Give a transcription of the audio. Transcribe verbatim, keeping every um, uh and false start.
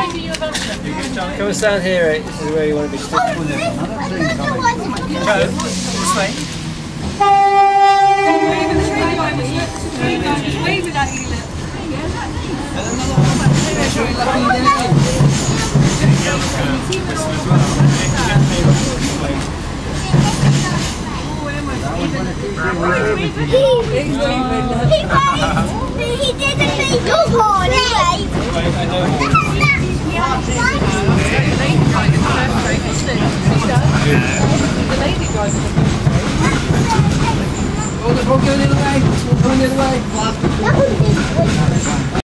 Come and stand here, eh? This is where you want to be stood. Joe, this way. Wave it at you, look. He didn't make your horn, anyway. The lady driver. Oh, the ball going the other way. It's going the other way.